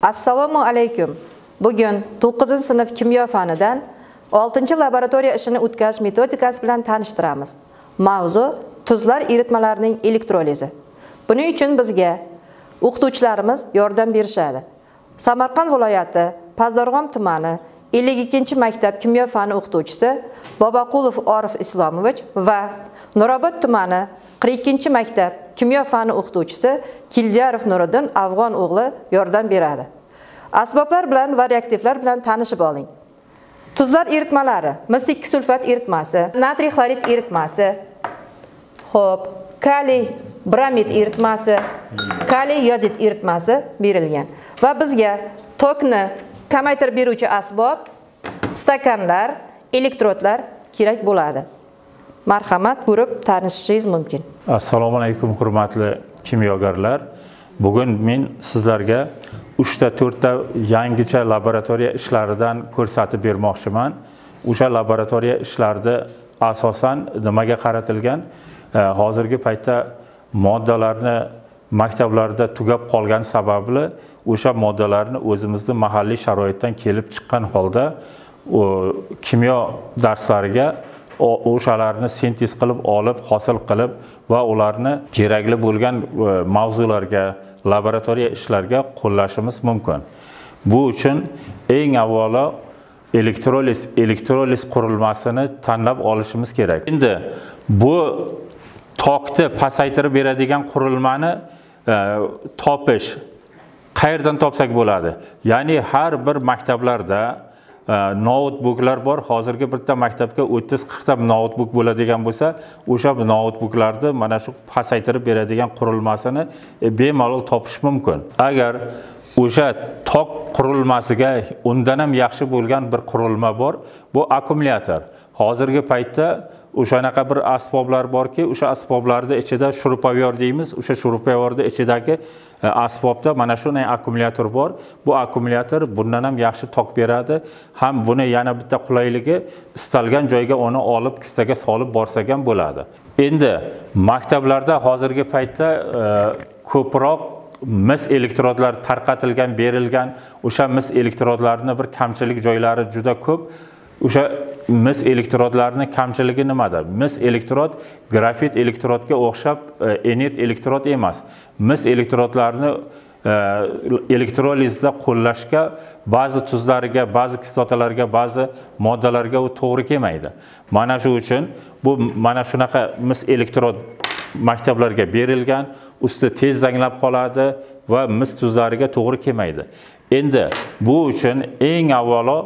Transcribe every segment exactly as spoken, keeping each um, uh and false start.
Assalomu alaykum. Bugun to'qqizinchi sinf kimyo fanidan oltinchi laboratoriya ishini o'tkazish metodikasi bilan tanishtiramiz. Mavzu tuzlar eritmalarining elektrolizi. Buning uchun bizga o'qituvchilarimiz yordam berishadi. Samarqand viloyati Pazdarg'om tumani ellik ikkinchi maktab kimyo fani o'qituvchisi Bobaqulov Orif Islomovich va Nurobod tumani qirq ikkinchi maktab kimyo fani o'qituvchisi Kiljarov Nuriddin Afg'on o'g'li yordam beradi. Asboblar bilan va reaktivlar bilan tanishib oling. Tuzlar eritmalari: mis ikki sulfat eritmasi, natriy xlorid eritmasi, xo'p, kaliy bramid eritmasi, kaliy yodid eritmasi berilgan. Va bizga tokni kamaytirib beruvchi asbob, stakanlar, elektrodlar kerak bo'ladi. Marhamat, ko'rib tanishishingiz mumkin. Assalomu alaykum hurmatli kimyogarlar. Bugun men sizlarga uchta to'rtta yangicha laboratoriya ishlaridan ko'rsatib bermoqchiman. O'sha laboratoriya ishlarida asosan nimaga qaratilgan? Hozirgi paytda moddalarni maktablarda tugab qolgan sababli o'sha moddalarni o'zimizning mahalliy sharoitdan kelib chiqqan holda kimyo darslariga o'shalarni sintez qilib olib, hosil qilib va ularni kerakli bo'lgan mavzularga, laboratoriya ishlarga qo'llashimiz mumkin. Bu uchun eng avvalo elektroliz, elektroliz qurilmasini tanlab olishimiz kerak. Endi bu tokni pasaytirib beradigan qurilmani e, topish qayerdan topsak bo'ladi? Ya'ni har bir maktablarda notebooklar bor. Hozirgi bitta maktabga o'ttiz qirq ta notebook bo'ladigan bo'lsa, o'sha notebooklarni mana shu pasaytirib beradigan qurilmasini bemalol topish mumkin. Agar o'sha tok qurilmasiga undan ham yaxshi bo'lgan bir qurilma bor, bu akkumulyator. Hozirgi paytda o'shanaqa bir asboblar borki, o'sha asboblarda ichida shurupavyor deymiz. O'sha shurupavyorda ichidagi asbobda mana shunday akkumulyator bor. Bu akkumulyator bundan ham yaxshi tok beradi. Ham buni yana bitta qulayligi, istalgan joyga uni olib kistaga solib borsak ham bo'ladi. Endi maktablarda hozirgi paytda ko'proq mis elektrodlar tarqatilgan, berilgan. O'sha mis elektrodlarning bir kamchilik joylari juda ko'p. O'sha mis elektrodlarning kamchiligi nimada? Mis elektrod grafit elektrodga o'xshab inert elektrod emas. Mis elektrodlarni elektrolizda qo'llashga ba'zi tuzlarga, ba'zi kislotalarga, ba'zi moddalarga u to'g'ri kelmaydi. Mana shu uchun bu mana shunaqa mis elektrod maktablarga berilgan, usti tez zanglab qoladi va mis tuzlariga to'g'ri kelmaydi. Endi bu uchun eng avvalo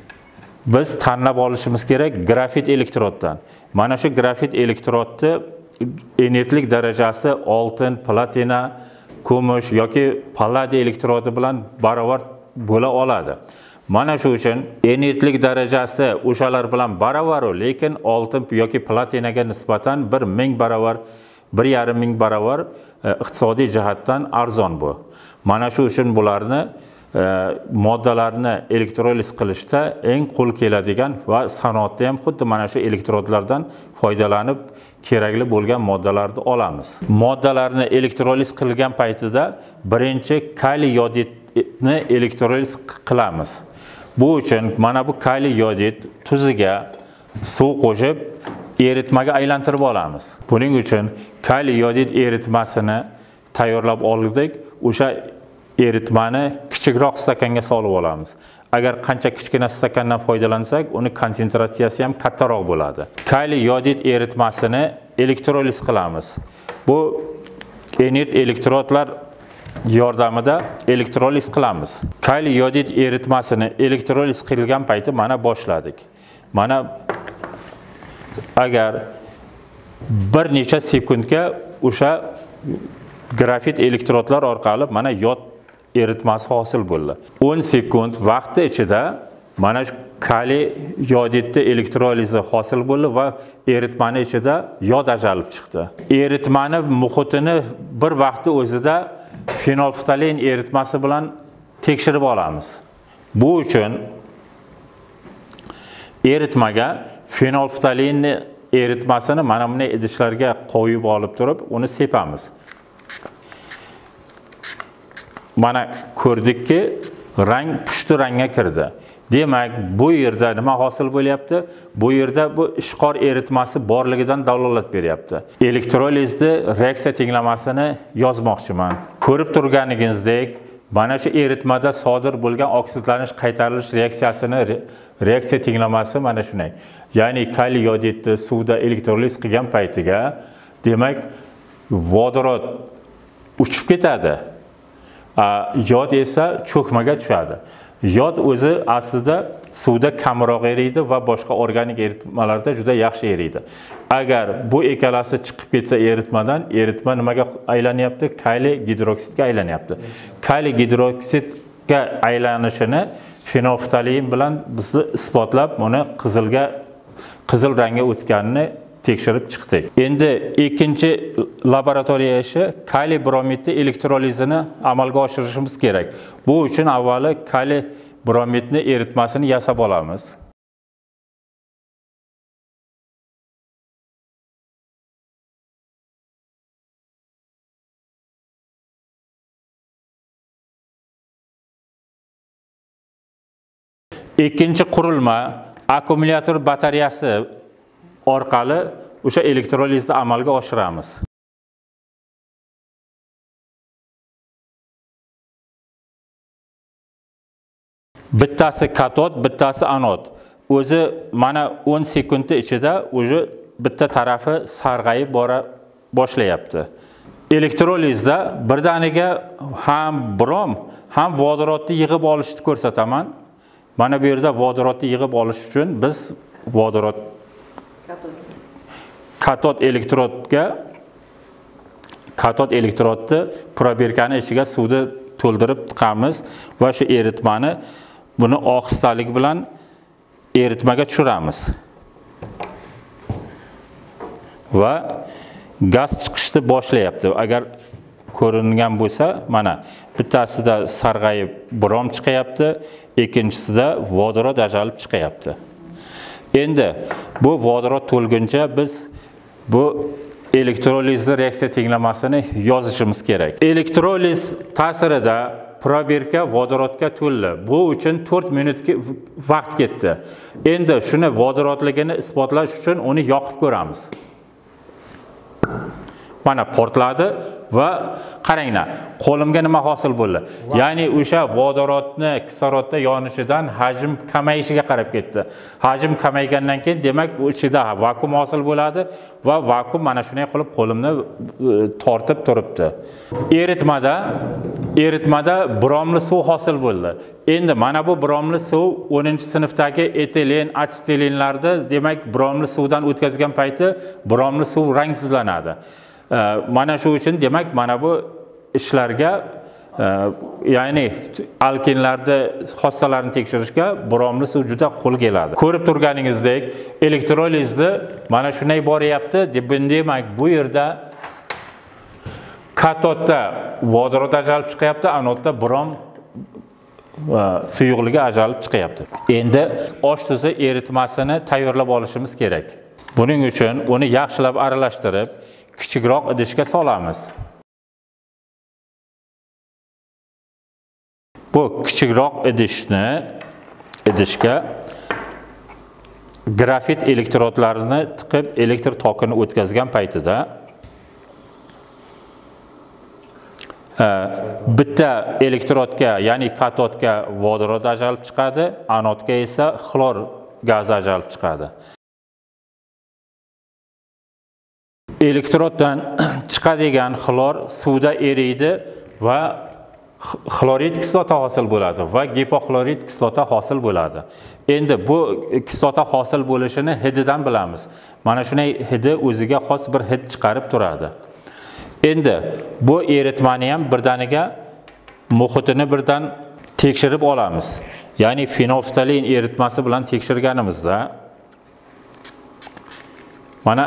biz tanlab olishimiz kerak grafit elektroddan. Mana shu grafit elektrodni inertlik darajasi oltin, platina, kumush yoki palladiy elektrodi bilan barobar bo'la oladi. Mana shu uchun inertlik darajasi o'shalar bilan barobar, lekin oltin yoki platinaga nisbatan bir ming barobar, bir yarim ming barobar iqtisodiy jihatdan arzon bu. Mana shu uchun bularni moddalarni elektroliz qilishda eng qo'l keladigan va sanoatda ham xuddi mana shu elektrodlardan foydalanib kerakli bo'lgan moddalarni olamiz. Moddalarni elektroliz qilgan paytida birinchi kaliy yodidni elektroliz qilamiz. Bu uchun mana bu kaliy yodid tuziga suv qo'shib eritmaga aylantirib olamiz. Buning uchun kaliy yodid eritmasini tayyorlab oldik. O'sha eritmani kichikroq stakanga solib olamiz. Agar qancha kichkina stakandan foydalansak, uni konsentratsiyasi ham kattaroq bo'ladi. Kaliy yodid eritmasini elektroliz qilamiz. Bu inert elektrodlar yordamida elektroliz qilamiz. Kaliy yodid eritmasini elektroliz qilgan payti mana boshladik. Mana agar bir necha sekundga o'sha grafit elektrodlar orqali mana yod eritmasi hosil bo'ldi. o'n sekund vaqti ichida mana shu kaliy yodidni elektrolizi hosil bo'ldi va eritmani ichida yod ajralib chiqdi. Eritmani muhitini bir vaqtda o'zida fenolftalen eritmasi bilan tekshirib olamiz. Bu uchun eritmaga fenolftalenni eritmasini mana bunday idishlarga qo'yib olib turib, uni sepamiz. mana ko'rdikki, rang pushti rangga kirdi. Demak, bu yerda nima hosil bo'lyapti? Bu yerda bu ishqor eritmasi borligidan dalolat beryapti. Elektrolizda reaksiya tenglamasini yozmoqchiman. Ko'rib turganingizdek, mana shu eritmada sodir bo'lgan oksidlanish qaytarilish reaksiyasini reaksiya tenglamasi mana shunday. Ya'ni kaliy yodidni suvda elektroliz qilgan paytiga, demak, vodorod uchib ketadi. Yod esa cho'kmaga tushadi. Yod o'zi aslida suvda kamroq eriydi va boshqa organik eritmalarda juda yaxshi eriydi. Agar bu ikkalasi chiqib ketsa eritmadan, eritma nimaga aylanyapti? Kaliy gidroksidga aylanyapti. Kaliy gidroksidga aylanishini fenolftalin bilan biz isbotlab, buni qizilga qizil rangga o'tganini tekshirib chiqdik. Endi ikkinchi laboratoriya ishi kaliy bromidni elektrolizini amalga oshirishimiz kerak. Bu uchun avvalo kaliy bromidni eritmasini yasab olamiz. Ikkinchi qurilma akkumulyator batareyasi orqali o'sha elektrolizni amalga oshiramiz. Bittasi katod, bittasi anod. O'zi mana o'n sekund ichida o'zi bitta tarafi sarg'ayib bora boshlayapti. Elektrolizda birdaniga ham brom, ham vodorodni yig'ib olishni ko'rsataman. Mana bu yerda vodorodni yig'ib olish uchun biz vodorod katod elektrodga katod elektrodni probirkani ichiga suvni to'ldirib tiqamiz va shu eritmani buni ohistalik bilan eritmaga tushiramiz. Va gaz chiqishni boshlayapti. Agar ko'ringan bo'lsa, mana bittasida sarg'ayib brom chiqyapti, ikkinchisida vodorod ajralib chiqyapti. Endi bu vodorod to'lguncha biz bu elektrolizli reaksiya tenglamasini yozishimiz kerak. Elektroliz ta'sirida probirka vodorodga to'ldi. Bu uchun to'rt minut vaqt ketdi. Endi shuni vodorodligini isbotlash uchun uni yoqib ko'ramiz. Mana portladi va qaranglar, qo'limga nima hosil bo'ldi? Ya'ni o'sha vodorodni kislorodda yonishidan hajm kamayishiga qarab ketdi. Hajm kamaygandan keyin demak bu ichida vakuum hosil bo'ladi va vakuum mana shunday qilib qo'limni tortib turibdi. Eritmada eritmada bromli suv hosil bo'ldi. Endi mana bu bromli suv o'ninchi sinfdagi etilen, asetillenlarda demak bromli suvdan o'tkazgan payti bromli suv rangsizlanadi. Mana shu uchun demak mana bu ishlarga ya'ni alkinlarda xossalarini tekshirishga bromli suv juda qo'l keladi. Ko'rib turganingizdek, elektrolizni mana shunday boryapti. Demak bu yerda katodda vodorod ajralib chiqyapti, anodda brom suyuqligi ajralib chiqyapti. Endi osh tuzi eritmasini tayyorlab olishimiz kerak. Buning uchun uni yaxshilab aralashtirib kichikroq idishga solamiz. Bu kichikroq idishni idishga grafit elektrodlarini tiqib elektr tokini o'tkazgan paytida bitta elektrodga, ya'ni katodga vodorod ajralib chiqadi, anodga esa xlor gazi ajralib chiqadi. Elektroddan chiqadigan xlor suvda eriydi va xlorid kislota hosil bo'ladi va gipoxlorid kislota hosil bo'ladi. Endi bu kislota hosil bo'lishini hididan bilamiz. Mana shunday hidi o'ziga xos bir hid chiqarib turadi. Endi bu eritmani ham birdaniga muhitini birdan tekshirib olamiz. Ya'ni fenolftalin eritmasi bilan tekshirganimizda mana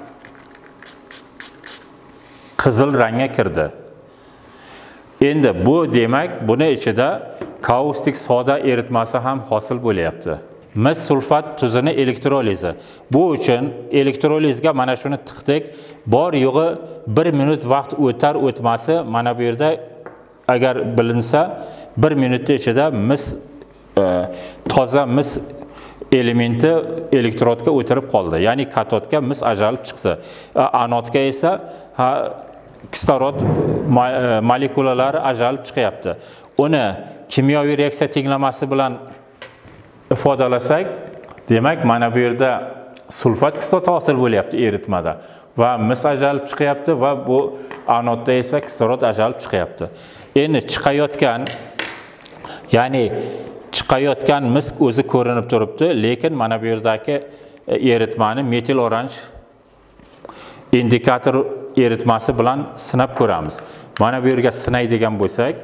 qizil rangga kirdi. Endi bu demak buni ichida kaustik soda eritmasi ham hosil bo'lyapti. Mis sulfat tuzini elektrolizi. Bu uchun elektrolizga mana shuni tiqdik. Bor yo'g'i bir minut vaqt o'tar o'tmasi mana bu yerda agar bilinsa bir minutda ichida mis toza mis elementi elektrodga o'tirib qoldi. Ya'ni katodga mis ajralib chiqdi. Anodga esa ha kislorod molekulalari ajralib chiqyapti. Uni kimyoviy reaksiya tenglamasi bilan ifodalasak, demak, mana bu yerda sulfat kislota hosil bo'lyapti eritmada va mis ajralib chiqyapti va bu anodda esa kislorod ajralib chiqyapti. Endi chiqayotgan, ya'ni chiqayotgan mis o'zi ko'rinib turibdi, lekin mana bu yerdagi eritmani metil oranj indikator eritmasi bilan sinab ko'ramiz. Mana bu yerga sinaydigan bo'lsak,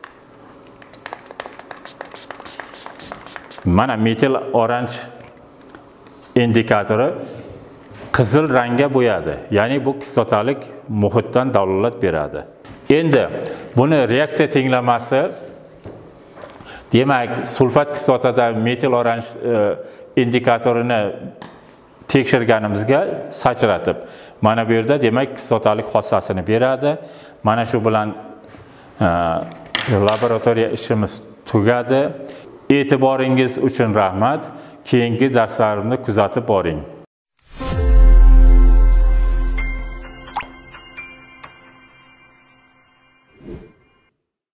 mana metil oranj indikatori qizil rangga bo'yadi. Ya'ni bu kislotalik muhitdan dalolat beradi. Endi buni reaksiya tenglamasi, demak, sulfat kislotada metil oranj indikatorini tekshirganimizga sachratib, mana bu yerda demak kislotalik xossasini beradi. Mana shu bilan laboratoriya ishimiz tugadi. E'tiboringiz uchun rahmat. Keyingi darslarimni kuzatib boring.